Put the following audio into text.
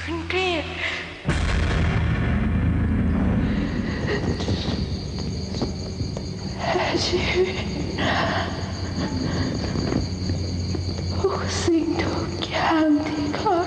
คุณเกลียดชีวิตทุกสิ่งทุกอย่างที่ข้า